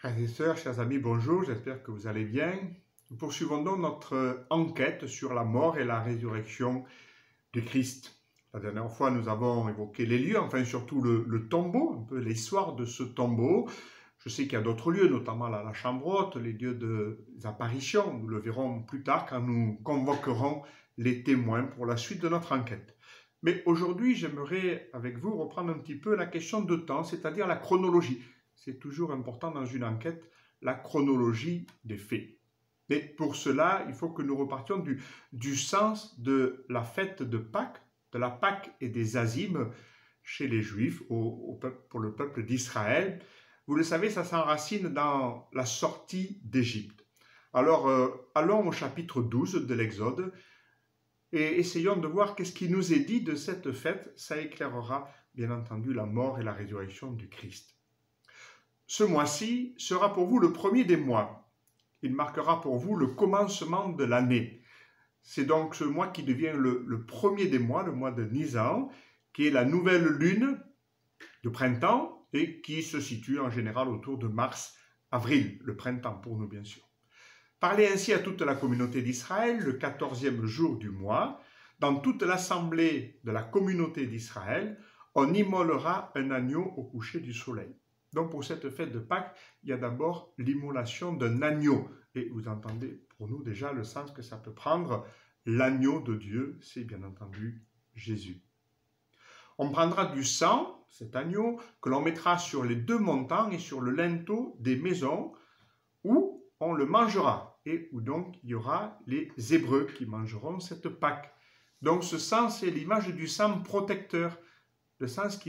Frères et sœurs, chers amis, bonjour, j'espère que vous allez bien. Nous poursuivons donc notre enquête sur la mort et la résurrection du Christ. La dernière fois, nous avons évoqué les lieux, enfin surtout le tombeau, un peu l'histoire de ce tombeau. Je sais qu'il y a d'autres lieux, notamment la chambre haute, les lieux des apparitions. Nous le verrons plus tard quand nous convoquerons les témoins pour la suite de notre enquête. Mais aujourd'hui, j'aimerais avec vous reprendre un petit peu la question de temps, c'est-à-dire la chronologie. C'est toujours important dans une enquête, la chronologie des faits. Mais pour cela, il faut que nous repartions du sens de la fête de Pâques, de la Pâques et des Azimes chez les Juifs, pour le peuple d'Israël. Vous le savez, ça s'enracine dans la sortie d'Égypte. Alors, allons au chapitre 12 de l'Exode et essayons de voir qu'est-ce qui nous est dit de cette fête. Ça éclairera, bien entendu, la mort et la résurrection du Christ. Ce mois-ci sera pour vous le premier des mois. Il marquera pour vous le commencement de l'année. C'est donc ce mois qui devient le premier des mois, le mois de Nisan, qui est la nouvelle lune de printemps et qui se situe en général autour de mars-avril, le printemps pour nous bien sûr. Parlez ainsi à toute la communauté d'Israël le 14e jour du mois. Dans toute l'assemblée de la communauté d'Israël, on immolera un agneau au coucher du soleil. Donc pour cette fête de Pâques, il y a d'abord l'immolation d'un agneau. Et vous entendez pour nous déjà le sens que ça peut prendre. L'agneau de Dieu, c'est bien entendu Jésus. On prendra du sang, cet agneau, que l'on mettra sur les deux montants et sur le linteau des maisons où on le mangera et où donc il y aura les Hébreux qui mangeront cette Pâque. Donc ce sang, c'est l'image du sang protecteur, le sang qui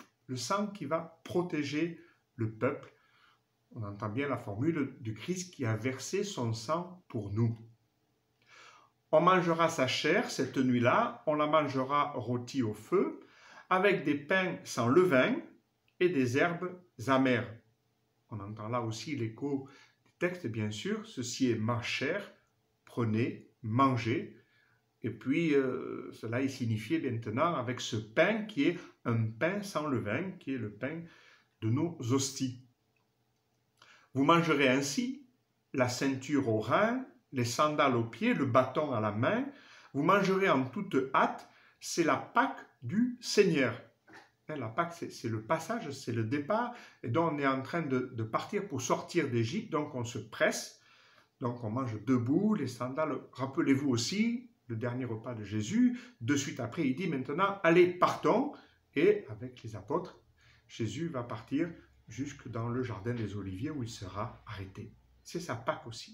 va protéger le peuple. On entend bien la formule du Christ qui a versé son sang pour nous. On mangera sa chair cette nuit-là, on la mangera rôtie au feu, avec des pains sans levain et des herbes amères. On entend là aussi l'écho du texte, bien sûr. Ceci est ma chair, prenez, mangez. Et puis, cela est signifié maintenant avec ce pain qui est un pain sans levain, qui est le pain de nos hosties. Vous mangerez ainsi la ceinture au rein, les sandales aux pieds, le bâton à la main. Vous mangerez en toute hâte, c'est la Pâque du Seigneur. La Pâque, c'est le passage, c'est le départ. Et donc, on est en train de partir pour sortir d'Égypte. Donc, on se presse. Donc, on mange debout, les sandales. Rappelez-vous aussi le dernier repas de Jésus. De suite après, il dit maintenant, allez, partons. Et avec les apôtres, Jésus va partir jusque dans le jardin des Oliviers où il sera arrêté. C'est sa Pâque aussi.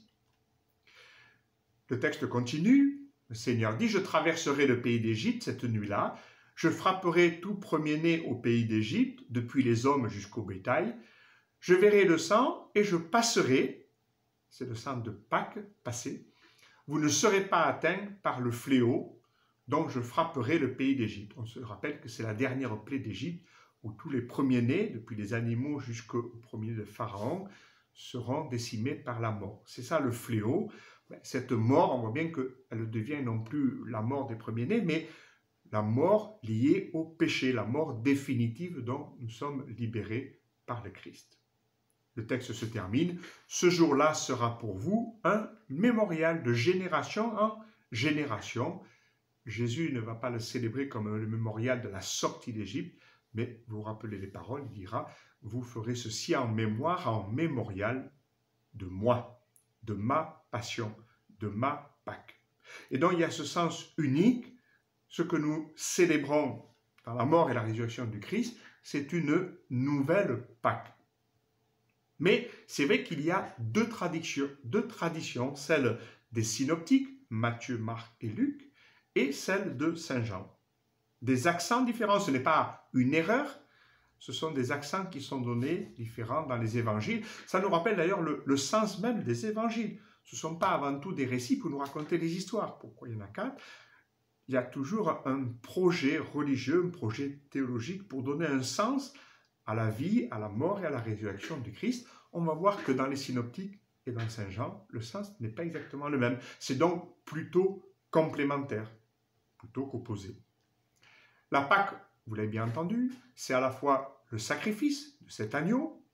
Le texte continue. Le Seigneur dit, je traverserai le pays d'Égypte cette nuit-là. Je frapperai tout premier-né au pays d'Égypte, depuis les hommes jusqu'au bétail. Je verrai le sang et je passerai, c'est le sang de Pâques passé. Vous ne serez pas atteints par le fléau, donc je frapperai le pays d'Égypte. On se rappelle que c'est la dernière plaie d'Égypte où tous les premiers-nés, depuis les animaux jusqu'au premier de Pharaon, seront décimés par la mort. C'est ça le fléau. Cette mort, on voit bien qu'elle devient non plus la mort des premiers-nés, mais la mort liée au péché, la mort définitive dont nous sommes libérés par le Christ. Le texte se termine. Ce jour-là sera pour vous un mémorial de génération en génération. Jésus ne va pas le célébrer comme le mémorial de la sortie d'Égypte, mais vous vous rappelez les paroles, il dira, vous ferez ceci en mémoire, en mémorial de moi, de ma passion, de ma Pâque. Et donc il y a ce sens unique. Ce que nous célébrons dans la mort et la résurrection du Christ, c'est une nouvelle Pâque. Mais c'est vrai qu'il y a deux traditions, celle des synoptiques, Matthieu, Marc et Luc, et celle de Saint Jean. Des accents différents, ce n'est pas une erreur, ce sont des accents qui sont donnés différents dans les évangiles. Ça nous rappelle d'ailleurs le sens même des évangiles. Ce ne sont pas avant tout des récits pour nous raconter des histoires. Pourquoi il y en a quatre? Il y a toujours un projet religieux, un projet théologique pour donner un sens à la vie, à la mort et à la résurrection du Christ. On va voir que dans les synoptiques et dans Saint Jean, le sens n'est pas exactement le même. C'est donc plutôt complémentaire, plutôt qu'opposé. La Pâque, vous l'avez bien entendu, c'est à la fois le sacrifice de cet agneau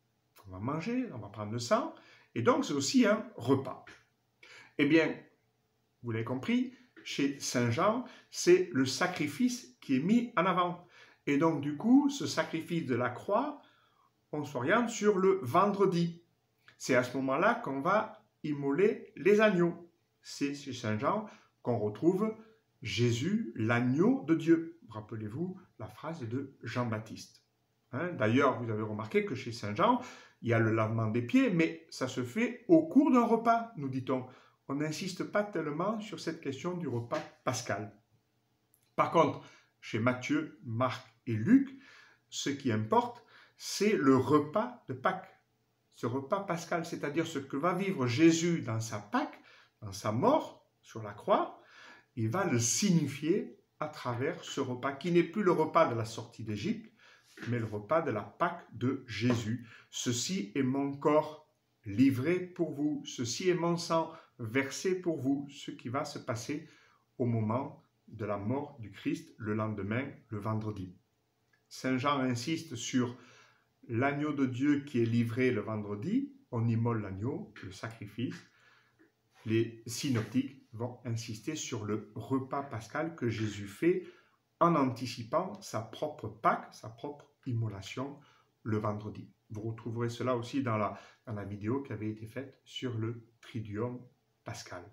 qu'on va manger, on va prendre le sang, et donc c'est aussi un repas. Eh bien, vous l'avez compris, chez Saint Jean, c'est le sacrifice qui est mis en avant. Et donc, du coup, ce sacrifice de la croix, on s'oriente sur le vendredi. C'est à ce moment-là qu'on va immoler les agneaux. C'est chez Saint Jean qu'on retrouve Jésus, l'agneau de Dieu. Rappelez-vous la phrase de Jean-Baptiste. D'ailleurs, vous avez remarqué que chez Saint Jean, il y a le lavement des pieds, mais ça se fait au cours d'un repas, nous dit-on. On n'insiste pas tellement sur cette question du repas pascal. Par contre, chez Matthieu, Marc et Luc, ce qui importe, c'est le repas de Pâques. Ce repas pascal, c'est-à-dire ce que va vivre Jésus dans sa Pâques, dans sa mort sur la croix, il va le signifier à travers ce repas qui n'est plus le repas de la sortie d'Égypte, mais le repas de la Pâque de Jésus. Ceci est mon corps livré pour vous, ceci est mon sang versé pour vous, ce qui va se passer au moment de la mort du Christ, le lendemain, le vendredi. Saint Jean insiste sur l'agneau de Dieu qui est livré le vendredi, on immole l'agneau, le sacrifice. Les synoptiques vont insister sur le repas pascal que Jésus fait en anticipant sa propre Pâque, sa propre immolation le vendredi. Vous retrouverez cela aussi dans la vidéo qui avait été faite sur le Triduum pascal.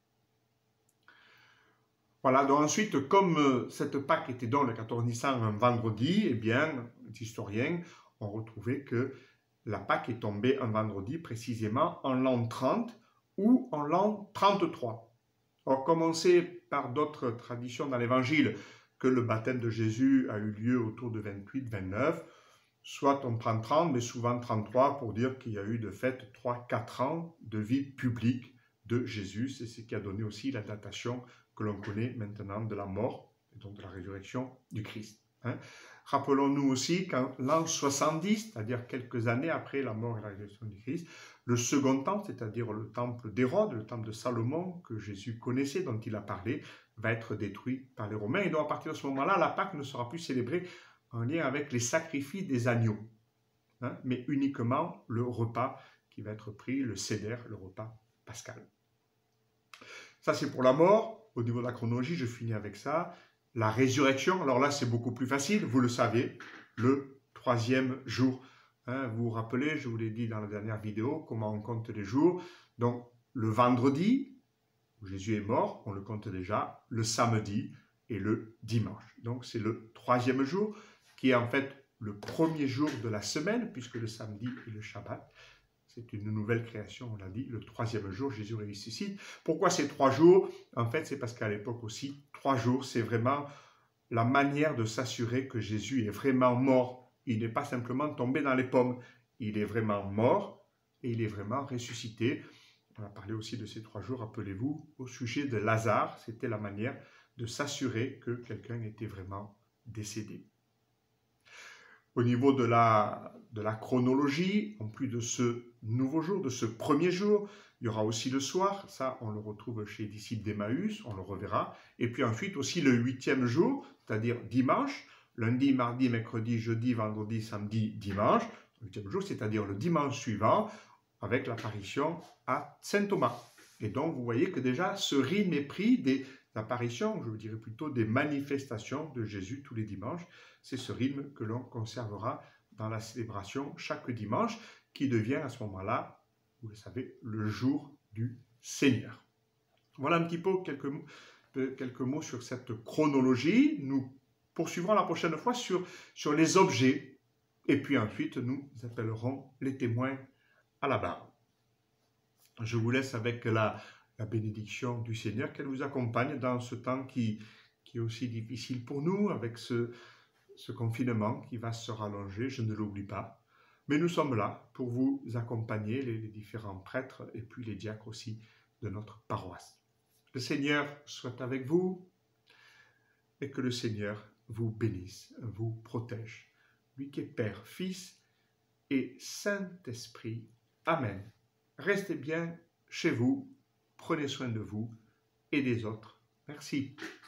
Voilà, donc ensuite, comme cette Pâque était donc le 14 Nissan un vendredi, eh bien, les historiens ont retrouvé que la Pâque est tombée un vendredi, précisément en l'an 30 ou en l'an 33. Alors, comme on sait par d'autres traditions dans l'Évangile que le baptême de Jésus a eu lieu autour de 28-29, soit on prend 30, mais souvent 33 pour dire qu'il y a eu de fait 3-4 ans de vie publique de Jésus. C'est ce qui a donné aussi la datation que l'on connaît maintenant de la mort et donc de la résurrection du Christ. Rappelons-nous aussi qu'en l'an 70, c'est-à-dire quelques années après la mort et la résurrection du Christ, le second temple, c'est-à-dire le temple d'Hérode, le temple de Salomon que Jésus connaissait, dont il a parlé, va être détruit par les Romains. Et donc à partir de ce moment-là, la Pâque ne sera plus célébrée en lien avec les sacrifices des agneaux, mais uniquement le repas qui va être pris, le seder, le repas pascal. Ça, c'est pour la mort. Au niveau de la chronologie, je finis avec ça. La résurrection, alors là, c'est beaucoup plus facile, vous le savez, le 3e jour. Vous vous rappelez, je vous l'ai dit dans la dernière vidéo, comment on compte les jours. Donc, le vendredi, où Jésus est mort, on le compte déjà, le samedi et le dimanche. Donc, c'est le 3e jour, qui est en fait le premier jour de la semaine, puisque le samedi est le Shabbat. C'est une nouvelle création, on l'a dit, le 3e jour, Jésus ressuscite. Pourquoi ces 3 jours? En fait, c'est parce qu'à l'époque aussi, 3 jours, c'est vraiment la manière de s'assurer que Jésus est vraiment mort. Il n'est pas simplement tombé dans les pommes. Il est vraiment mort et il est vraiment ressuscité. On a parlé aussi de ces 3 jours, rappelez-vous, au sujet de Lazare. C'était la manière de s'assurer que quelqu'un était vraiment décédé. Au niveau de la chronologie, en plus de ce nouveau jour, de ce premier jour, il y aura aussi le soir, ça on le retrouve chez les disciples d'Emmaüs, on le reverra, et puis ensuite aussi le 8e jour, c'est-à-dire dimanche, lundi, mardi, mercredi, jeudi, vendredi, samedi, dimanche, le 8e jour, c'est-à-dire le dimanche suivant, avec l'apparition à Saint Thomas. Et donc vous voyez que déjà ce rythme est pris des apparitions, je dirais plutôt des manifestations de Jésus tous les dimanches. C'est ce rythme que l'on conservera dans la célébration chaque dimanche, qui devient à ce moment-là, vous le savez, le jour du Seigneur. Voilà un petit peu quelques mots sur cette chronologie. Nous poursuivrons la prochaine fois sur les objets, et puis ensuite nous appellerons les témoins à la barre. Je vous laisse avec la bénédiction du Seigneur, qu'elle vous accompagne dans ce temps qui est aussi difficile pour nous, avec ce confinement qui va se rallonger, je ne l'oublie pas. Mais nous sommes là pour vous accompagner, les différents prêtres et puis les diacres aussi de notre paroisse. Le Seigneur soit avec vous et que le Seigneur vous bénisse, vous protège. Lui qui est Père, Fils et Saint-Esprit. Amen. Restez bien chez vous, prenez soin de vous et des autres. Merci.